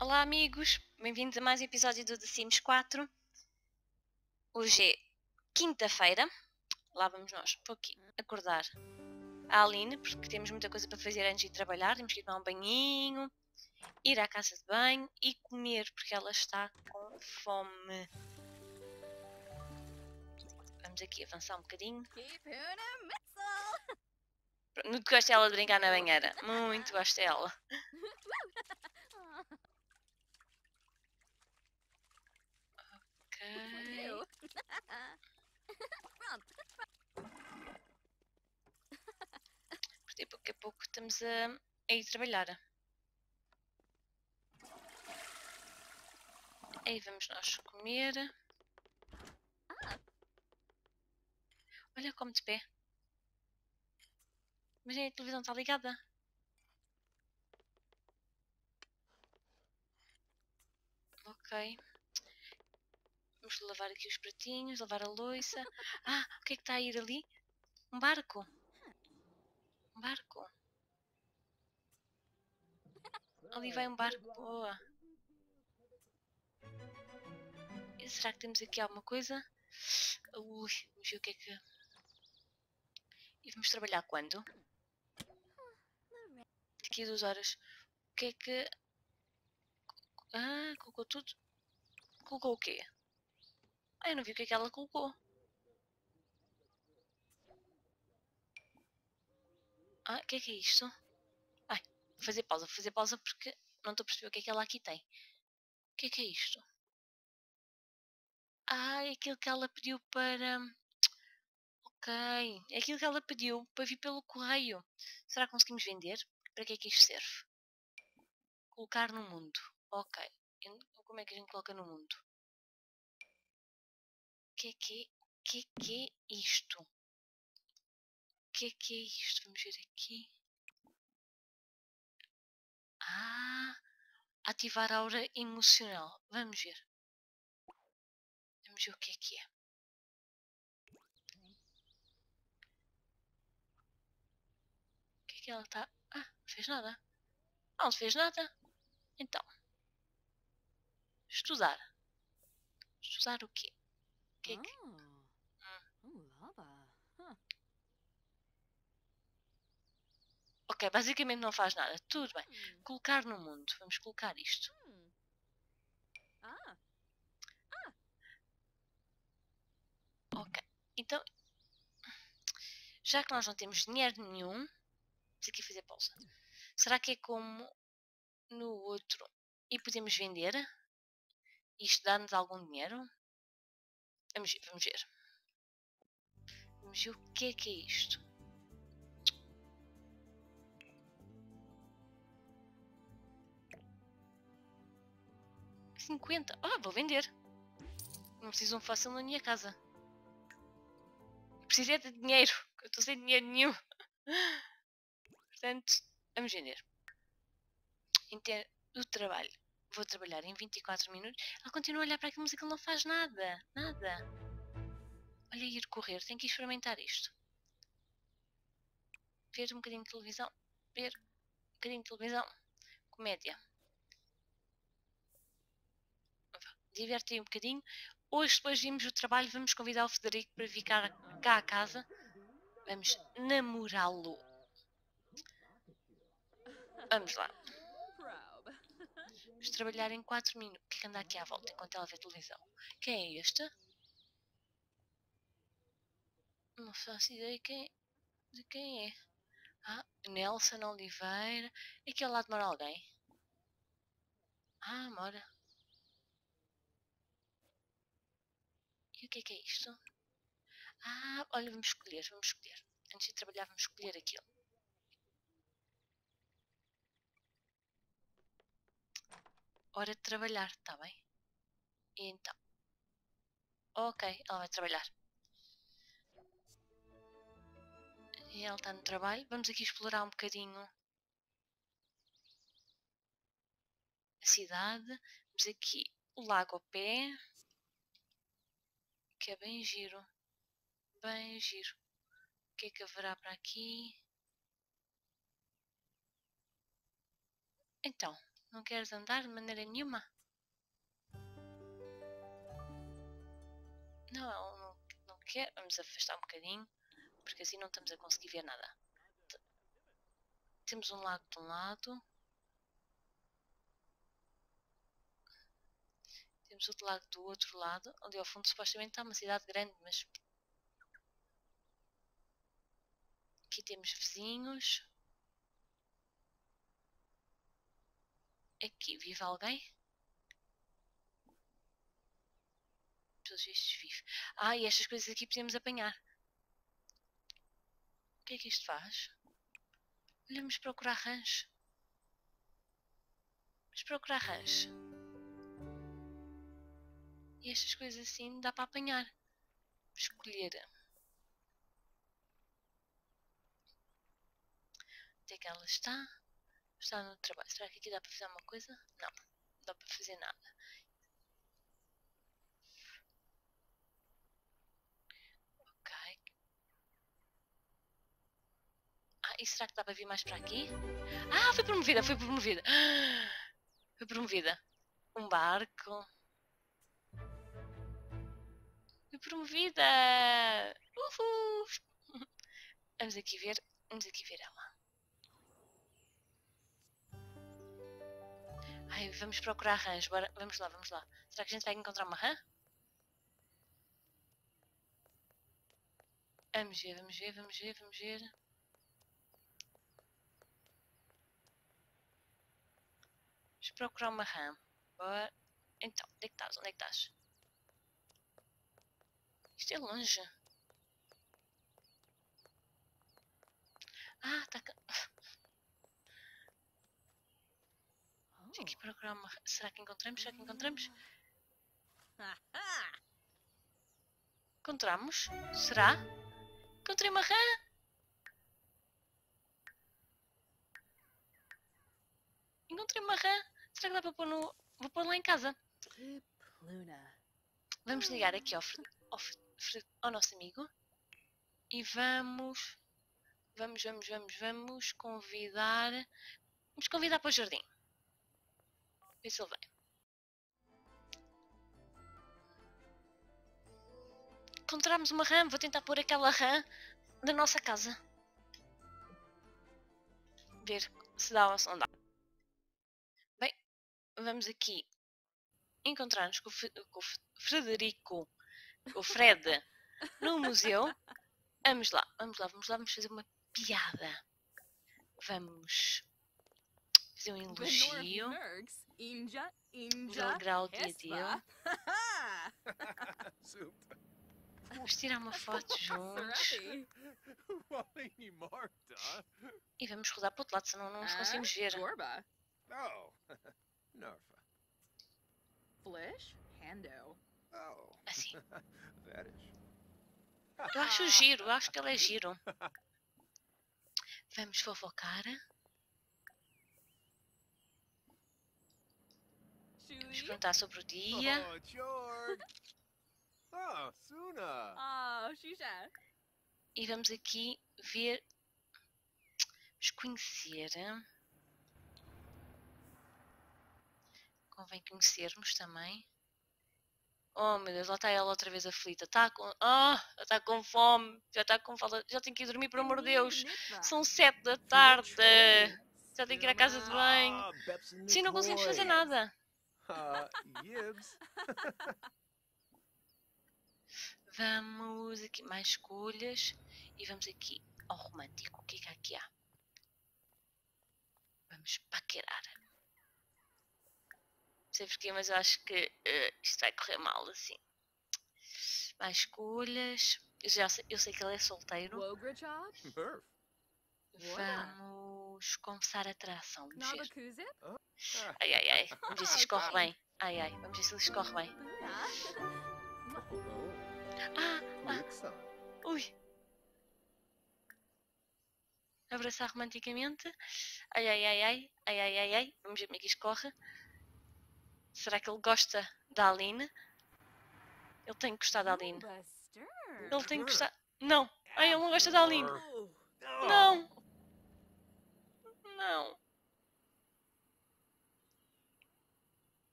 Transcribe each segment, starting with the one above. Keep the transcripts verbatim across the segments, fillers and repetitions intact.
Olá amigos, bem-vindos a mais um episódio do The Sims quatro. Hoje é quinta-feira, lá vamos nós, vou aqui acordar a Aline, porque temos muita coisa para fazer antes de trabalhar. Temos que ir tomar um banhinho, ir à casa de banho e comer, porque ela está com fome. Vamos aqui avançar um bocadinho. Muito gosto dela de brincar na banheira, muito gosto dela. Ok. Porque daqui a pouco estamos a, a ir trabalhar. Aí vamos nós comer. Olha como de pé. Mas a televisão está ligada. Ok. Vamos lavar aqui os pratinhos, lavar a louça. Ah, o que é que está a ir ali? Um barco. Um barco. Ali vai um barco. Boa. E será que temos aqui alguma coisa? Ui, vamos ver o que é que... E vamos trabalhar quando? Daqui a duas horas. O que é que... Ah, colocou tudo. Colocou o quê? Ah, eu não vi o que é que ela colocou. Ah, o que é que é isto? Ai, vou fazer pausa, vou fazer pausa porque não estou a perceber o que é que ela aqui tem. O que é que é isto? Ah, é aquilo que ela pediu para... Ok, é aquilo que ela pediu para vir pelo correio. Será que conseguimos vender? Para que é que isto serve? Colocar no mundo. Ok. Como é que a gente coloca no mundo? O que é que é? O que é que é isto? O que é que é isto? Vamos ver aqui. Ah, ativar a aura emocional. Vamos ver. Vamos ver o que é que é. O que é que ela está... Ah, não fez nada. Ah, não fez nada. Então. Estudar. Estudar o quê? O que é que... Ok, basicamente não faz nada. Tudo bem. Colocar no mundo. Vamos colocar isto. Ok. Então, já que nós não temos dinheiro nenhum, vamos aqui fazer pausa. Será que é como no outro e podemos vender? Isto dá-nos algum dinheiro? Vamos ver, vamos ver. Vamos ver o que é que é isto. cinquenta. Ah, vou vender. Não preciso um fácil na minha casa. Preciso é de dinheiro. Eu estou sem dinheiro nenhum. Portanto, vamos vender. Entendo o trabalho. Vou trabalhar em vinte e quatro minutos. Ela continua a olhar para aquela música, ele não faz nada. Nada. Olha, ir correr. Tenho que experimentar isto. Ver um bocadinho de televisão. Ver um bocadinho de televisão. Comédia. Diverte aí um bocadinho. Hoje, depois vimos o trabalho, vamos convidar o Federico para vir cá, cá à casa. Vamos namorá-lo. Vamos lá. Vamos trabalhar em quatro minutos. O que é que anda aqui à volta enquanto ela vê televisão? Quem é este? Não faço ideia quem, de quem é. Ah, Nelson Oliveira. Aqui ao lado mora alguém. Ah, mora. E o que é que é isto? Ah, olha, vamos escolher, vamos escolher. Antes de trabalhar, vamos escolher aquilo. Hora de trabalhar, está bem? E então. Ok, ela vai trabalhar. E ela está no trabalho. Vamos aqui explorar um bocadinho a cidade. Vamos aqui o lago ao pé. Que é bem giro. Bem giro. O que é que haverá para aqui? Então. Não queres andar de maneira nenhuma? Não, não, não quer. Vamos afastar um bocadinho, porque assim não estamos a conseguir ver nada. Temos um lago de um lado. Temos outro lago do outro lado. Ali ao fundo supostamente está uma cidade grande, mas... Aqui temos vizinhos. Aqui vive alguém? Pelos vistos vive. Ah, e estas coisas aqui podemos apanhar. O que é que isto faz? Vamos procurar rãs. Vamos procurar rãs. E estas coisas assim dá para apanhar. Escolher. Onde é que ela está? Está no trabalho. Será que aqui dá para fazer alguma coisa? Não. Não dá para fazer nada. Ok. Ah, e será que dá para vir mais para aqui? Ah, foi promovida, foi promovida. Foi promovida. Um barco. Foi promovida. Uhul. Vamos aqui ver. Vamos aqui ver ela. Ai, vamos procurar rãs. Bora. Vamos lá, vamos lá. Será que a gente vai encontrar uma rã? Vamos ver, vamos ver, vamos ver, vamos ver. Vamos procurar uma rã. Bora. Então, onde é que estás? Onde é que estás? Isto é longe. Ah, está cá. Vamos aqui procurar uma rã. Será que encontramos? Será que encontramos? Encontramos? Será? Encontrei uma rã! Encontrei uma rã! Será que dá para pôr no... Vou pôr lá em casa. Vamos ligar aqui ao, ao, ao nosso amigo. E vamos... Vamos, vamos, vamos, vamos convidar... Vamos convidar para o jardim. Vê se ele vem. Encontramos uma rã. Vou tentar pôr aquela rã na nossa casa. Ver se dá ou se não dá. Bem, vamos aqui encontrar-nos com, com o Frederico, o Fred, no museu. Vamos lá, vamos lá, vamos lá, vamos fazer uma piada. Vamos fazer um elogio. Vamos alegrar o dia dele. Vamos tirar uma foto juntos. E vamos rodar para o outro lado, senão não nos conseguimos ver. Assim. Eu acho giro, eu acho que ele é giro. Vamos fofocar. Vamos perguntar sobre o dia. E vamos aqui ver. Vamos conhecer. Convém conhecermos também. Oh meu Deus, lá está ela outra vez aflita. Está com. Oh, está com fome. Já está com falta. Já tem que ir dormir, por amor de Deus. São sete da tarde. Já tem que ir à casa de banho. Sim, não conseguimos fazer nada. Vamos aqui, mais escolhas. E vamos aqui ao romântico. O que é que aqui há? Vamos paquerar. Não sei porquê, mas eu acho que uh, isto vai correr mal assim. Mais escolhas. Eu, já sei, eu sei que ele é solteiro. Vamos confessar a atração. Vamos ver. Ai, ai, ai. Vamos ver se isto corre bem. Ai, ai. Vamos ver se isto corre bem. Ah, ah. Ui. Abraçar romanticamente. Ai, ai, ai, ai. Ai, ai, ai, ai. Vamos ver como é que isto corre. Será que ele gosta da Aline? Ele tem que gostar da Aline. Ele tem que gostar... Não. Ai, ele não gosta da Aline. Não. Não.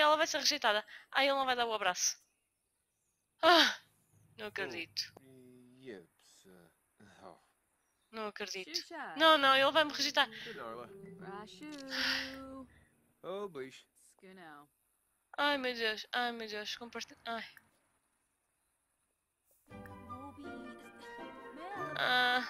ela vai ser rejeitada. Ai, ele não vai dar o abraço. Ah, não acredito. Oh, yips. Uh, oh, Não acredito. Shusha. Não, não, ele vai me rejeitar. Denarla. Rashu. Oh, bicho. Skuno. Ai, meu Deus. Ai, meu Deus. Compartilha. Ai. Moby. Mel. Ah.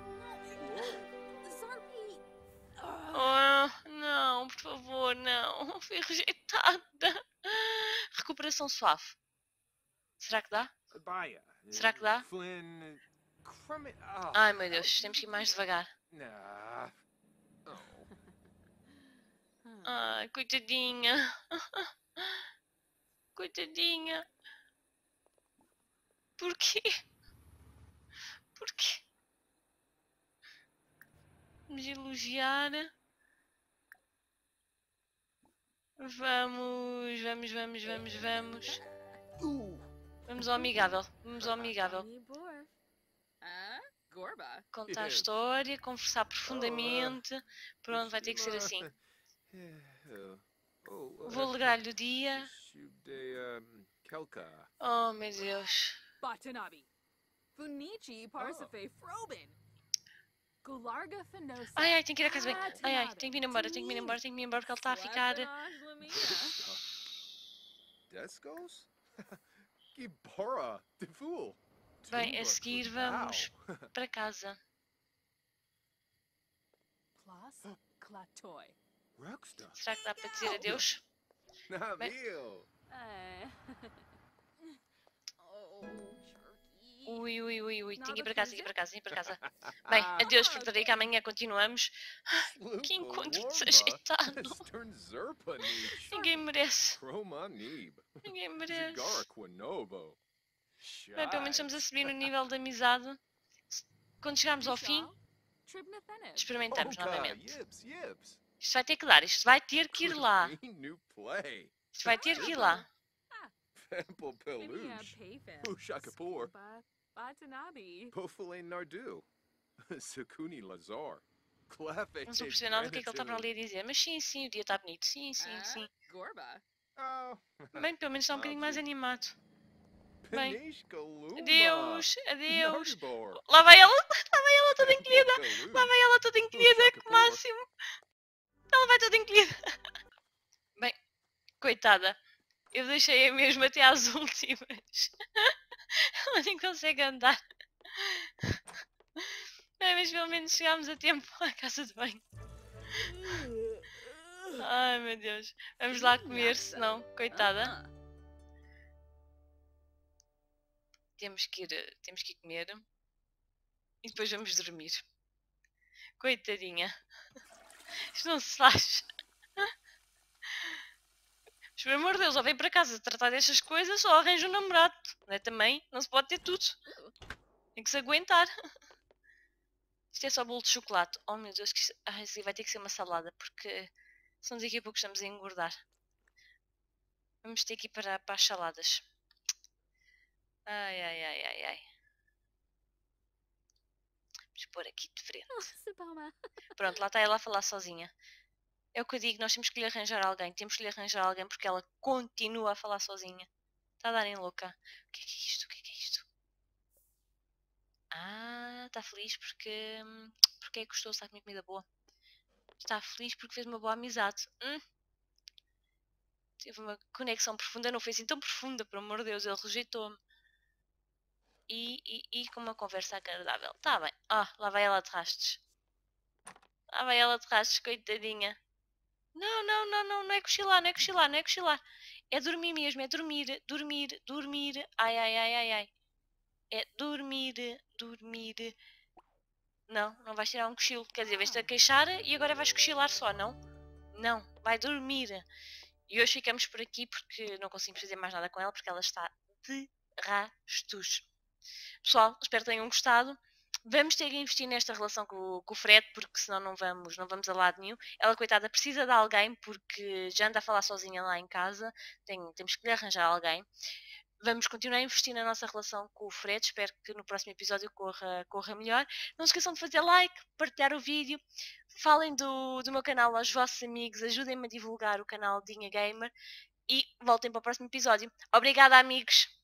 Zarpy. Oh, não, por favor, não. Fui rejeitada. Recuperação suave. Será que dá? Baya. Será que dá? Flynn. Crummit. Oh, Ai, meu Deus. Temos que ir mais devagar. nah. Oh. Ai, coitadinha. Coitadinha. Porquê? Porquê? Vamos elogiar. Vamos, vamos, vamos, vamos, vamos. Ooh. Vamos ao amigável. Vamos ao amigável. Boar. Ah, Gorba. Contar a Yes. história, conversar profundamente. Pronto, vai ter que ser assim. Oh, Vou alegrar-lhe o dia. Shude, um, Kelka. Oh, meu Deus. Batanabi. Funichi Parsafe Frobin. Gularga Fenosa. Ai, ai, tenho que ir à casa bem. Ai, ai, tenho que ir embora, tenho que ir embora, tenho que ir embora porque ele está a ficar... Descos? Gibora, the fool. Bem, a seguir vamos para casa. Class Clatoy. Rockstar. Será que dá para dizer adeus? Navio. Eh. Oh, Sharky. Ui, ui, ui, ui, tenho que ir para casa, tenho que ir para casa, tenho que ir para casa. Bem, adeus, Frederico, amanhã continuamos. Que encontro desajeitado. Ninguém merece. Ninguém merece. Bem, pelo menos estamos a subir no nível de amizade. Quando chegarmos ao fim, experimentamos novamente. Isto vai ter que dar, isto vai ter que ir lá. Isto vai ter que ir lá. Ushakapur. Batanabi. Pofale Nardu. Sakuni Lazar. Não estou a perceber nada do que é que ele está para ali a dizer. Mas sim, sim, o dia está bonito. Sim, sim, sim. Gorba. Bem, pelo menos está um bocadinho mais animado. Bem, Adeus. adeus, adeus. Lá vai ela, lá vai ela toda encolhida. Lá vai ela toda encolhida, que máximo. Ela vai toda encolhida. Bem, coitada. Eu deixei-a mesmo até às últimas. Ela nem consegue andar. Bem, mas pelo menos chegámos a tempo à casa de banho. Ai, meu Deus. Vamos lá comer, senão, coitada. Temos que ir, temos que ir comer. E depois vamos dormir. Coitadinha. Isto não se faz. Mas, por amor de Deus, ou vem para casa tratar destas coisas ou arranja um namorado. Não é também? Não se pode ter tudo. Tem que se aguentar. Isto é só bolo de chocolate. Oh meu Deus, que isto... ah, isso vai ter que ser uma salada, porque senão daqui a pouco estamos a engordar. Vamos ter que ir para, para as saladas. Ai, ai, ai, ai, ai. Vamos pôr aqui de frente. Pronto, lá está ela a falar sozinha. É o que eu digo, nós temos que lhe arranjar alguém. Temos que lhe arranjar alguém porque ela continua a falar sozinha. Está a dar em louca. O que é que é isto? O que é que é isto? Ah, está feliz porque... Porque é que gostou, está a comer comida boa. Está feliz porque fez uma boa amizade. Hum? Teve uma conexão profunda, não foi assim tão profunda, por amor de Deus, ele rejeitou-me. E, e, e com uma conversa agradável. Está bem. Ah, lá vai ela de rastos. Lá vai ela de rastos, coitadinha. Não, não, não, não, não é cochilar, não é cochilar, não é cochilar. É dormir mesmo, é dormir, dormir, dormir. Ai, ai, ai, ai, ai. É dormir, dormir. Não, não vais tirar um cochilo. Quer dizer, vais-te a queixar e agora vais cochilar só, não? Não, vai dormir. E hoje ficamos por aqui porque não conseguimos fazer mais nada com ela porque ela está de rastos. Pessoal, espero que tenham gostado. Vamos ter que investir nesta relação com, com o Fred, porque senão não vamos, não vamos a lado nenhum. Ela, coitada, precisa de alguém, porque já anda a falar sozinha lá em casa. Tem, temos que lhe arranjar alguém. Vamos continuar a investir na nossa relação com o Fred. Espero que no próximo episódio corra, corra melhor. Não se esqueçam de fazer like, partilhar o vídeo. Falem do, do meu canal aos vossos amigos. Ajudem-me a divulgar o canal Dinha Gamer. e voltem para o próximo episódio. Obrigada, amigos!